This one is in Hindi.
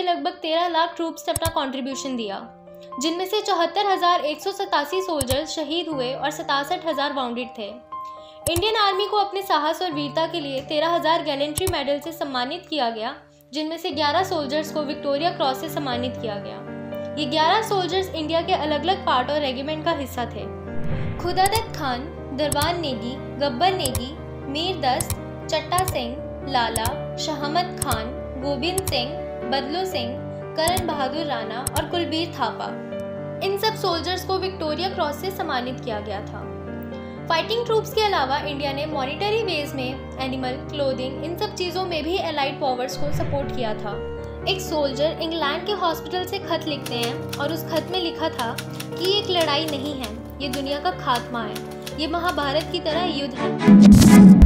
लगभग 13 लाख ट्रूप्स ने अपना कंट्रीब्यूशन दिया, जिनमें से 74,187 सोल्जर्स शहीद हुए और 67,000 वाउंडेड थे। इंडियन आर्मी को अपने साहस और वीरता के लिए 13,000 गैलेंट्री मेडल से सम्मानित किया गया, जिनमें से 11 सोल्जर्स को विक्टोरिया क्रॉस से सम्मानित किया गया। ये 11 सोल्जर्स इंडिया के अलग अलग पार्ट और रेजिमेंट का हिस्सा थे। खुदादत्त खान, दरबान नेगी, गब्बर नेगी, मीर दस्त, चट्टा सिंह, लाला, शहामत खान, गोबिंद सिंह, बदलो सिंह, करण बहादुर राणा और कुलबीर थापा, इन सब सोल्जर्स को विक्टोरिया क्रॉस से सम्मानित किया गया था। फाइटिंग ट्रूप्स के अलावा इंडिया ने मॉनिटरी वेज में एनिमल, क्लोथिंग, इन सब चीज़ों में भी एलाइड पावर्स को सपोर्ट किया था। एक सोल्जर इंग्लैंड के हॉस्पिटल से खत लिखते हैं और उस खत में लिखा था कि ये एक लड़ाई नहीं है, ये दुनिया का खात्मा है, ये महाभारत की तरह युद्ध है।